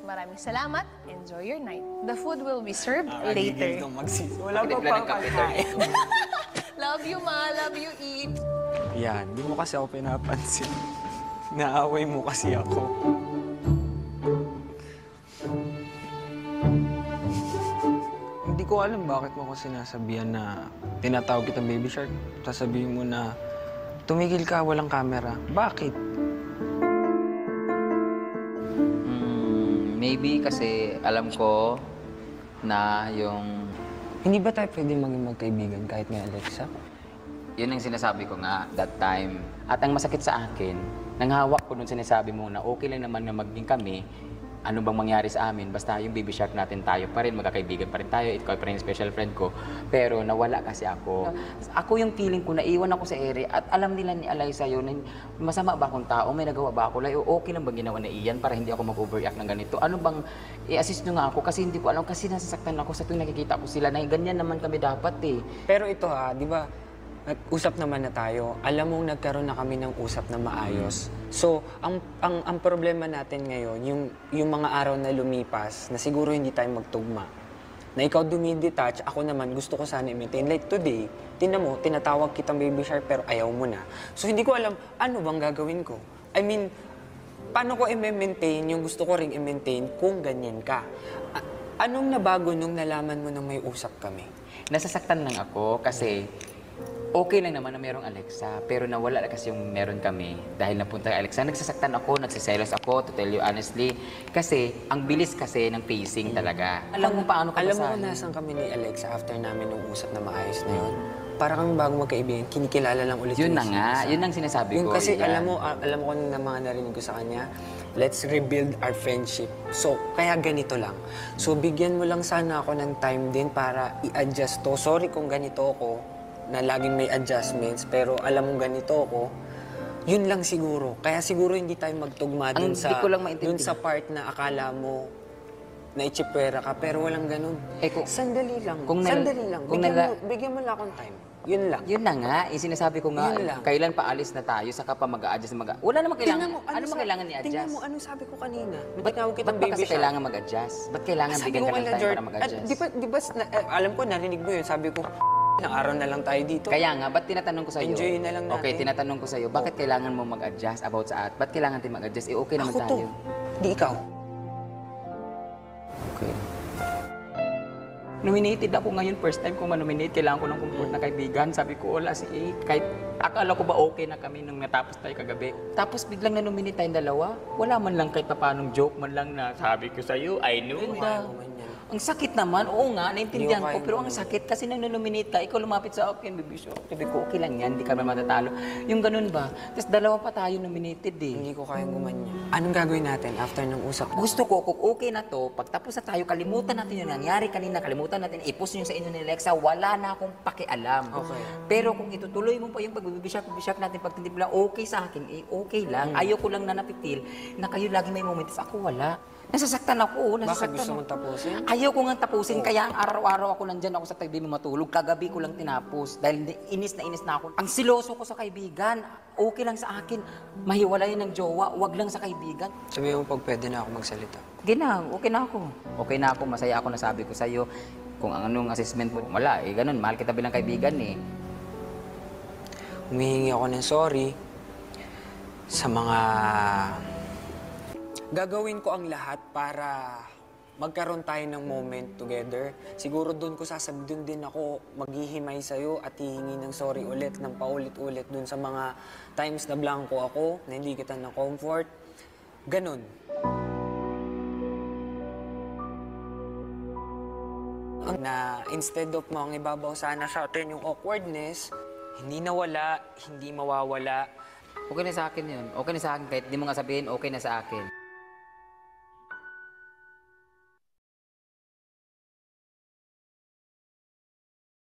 Maraming salamat. Enjoy your night. The food will be served Gigil later. kang wala pa pang kakain. Love you, ma. Love you, Eve. Yan, di mo kasi ako pinapansin. Naaway mo kasi ako. Hindi ko alam bakit mo ako sinasabihan na tinatawag kita Baby Shark. Sasabihin mo na tumigil ka, walang camera. Bakit? Maybe kasi alam ko na yung... Hindi ba tayo pwede maging magkaibigan kahit may Alexa? Yun ang sinasabi ko nga that time. At ang masakit sa akin, nanghawak ko nung sinasabi mo na okay lang naman na maging kami, ano bang mangyari sa amin, basta yung Baby Shark natin tayo pa rin, magkakaibigan pa rin tayo, ikaw pa rin yung special friend ko. Pero nawala kasi ako. Ako yung feeling ko, naiwan ako sa ere at alam nila ni Eliza yun, masama ba akong tao, may nagawa ba ako, like, okay lang ba ginawa na iyan para hindi ako mag-overreact ng ganito? Ano bang i-assist nyo nga ako kasi hindi ko alam, kasi nasasaktan ako sa tuwing nakikita ko sila na ganyan naman kami dapat eh. Pero ito ha, di ba, nag-usap naman na tayo. Alam mong nagkaroon na kami ng usap na maayos. So, ang problema natin ngayon, yung mga araw na lumipas, na siguro hindi tayo magtugma, na ikaw dumidetach, ako naman gusto ko sana i-maintain. Like today, tinan mo, tinatawag kitang Baby Shark pero ayaw mo na. So, hindi ko alam, ano bang gagawin ko? I mean, paano ko i-maintain yung gusto ko ring i-maintain kung ganyan ka? Anong nabago nung nalaman mo nang may usap kami? Nasasaktan lang ako kasi okay lang naman na merong Alexa, pero nawala na kasi yung meron kami dahil napunta kay Alexa. Nagsasaktan ako, nagsiselos ako, to tell you honestly. Kasi, ang bilis kasi ng pacing talaga. Alam mo paano ka Alam mo masabi? kung nasan kami ni Alexa after namin nung usap na maayos na yun? Para kami bago magkaibigan, kinikilala lang ulit Yun na yung nga, isa. yun ang sinasabi Yung ko. kasi yan. alam mo kung na mga narinig ko sa kanya, let's rebuild our friendship. So, kaya ganito lang. So, bigyan mo lang sana ako ng time din para i-adjust to. Sorry kung ganito ako, na laging may adjustments, pero alam mo ganito ako, yun lang siguro. Kaya siguro hindi tayo magtugma dun Hindi ko lang maintindihan. dun sa part na akala mo na ichipwera ka, pero walang ganun. Eh, kung- sandali lang. kung Sandali lang. kung Bigyan mo lang akong time. Yun lang. Yun na nga, sinasabi ko nga, Yun lang. kailan pa alis na tayo, saka pa mag-a-adjust, wala namang kailangan, ano sa- bang kailangan Tingnan i-adjust? mo, ano sabi ko kanina? Ba't, Tinawag ba't kitang ba Baby kasi Shark. kailangan mag-adjust? Ba't kailangan Sabi bigyan ko ka ng kay time Lord, para mag-adjust? di ba, alam ko, narinig mo yun. Sabi ko, ilang araw na lang tayo dito. Kaya nga, ba't tinatanong ko sa'yo? Enjoy na lang natin. Okay, tinatanong ko sa'yo, bakit kailangan mo mag-adjust about sa at? Ba't kailangan tayo mag-adjust? Eh, okay naman Ako to, tayo. di ikaw. Okay. Nominated ako ngayon, first time ko ma-nominate, kailangan ko ng comfort na kaibigan. Sabi ko, wala si A. Kahit akala ko ba okay na kami nung natapos tayo kagabi. Tapos biglang na-nominate tayong dalawa. Wala man lang kahit papanong joke man lang na sabi ko sa'yo, I know. Kaya mo man yan. Ang sakit naman, oo nga, naintindihan Hindi ko ko, kaya pero ang naman. sakit kasi nang nominate ka, ikaw lumapit sa akin, baby show. Sabi ko, okay lang yan, hindi kami matatalo. Yung ganun ba? Tapos dalawa pa tayo nominated eh. Hindi ko kayang gumanya. Anong gagawin natin after ng usap na? Gusto ko, kung okay na to, pag tapos na tayo, kalimutan natin yung nangyari kanina, kalimutan natin, i-post nyo sa inyo ni Lexa, wala na akong pakialam. Okay. Pero kung itutuloy mo pa yung pagbibisyak natin, pagtindip lang, okay sa akin, eh, okay lang. Ayaw ko lang na napitil na kayo lagi may moments, ako wala. Nasasaktan ako, Bakit nasasaktan gusto ako. mong tapusin? Ayaw ko nga tapusin, kaya ang araw-araw ako nandyan ako sa tabi mo matulog. Kagabi ko lang tinapos dahil inis na ako. Ang siloso ko sa kaibigan, okay lang sa akin. Mahiwalay ng jowa, wag lang sa kaibigan. Sabihin mo pag pwede na ako magsalita. Okay na ako. Okay na ako, masaya ako na sabi ko sa'yo. Kung anong assessment mo, wala eh, ganun, mahal kita bilang kaibigan eh. Humihingi ako ng sorry sa mga... Gagawin ko ang lahat para magkaroon tayo ng moment together. Siguro doon din ako maghihimay sa'yo at hihingi ng sorry ulit, ng paulit-ulit doon sa mga times na blanco ako, na hindi kita ng comfort. Ganon. Na instead of mga ibabaw sana sa atin yung awkwardness, hindi nawala, hindi mawawala. Okay na sa akin yun. Okay na sa akin, kahit di mo nga sabihin, okay na sa akin.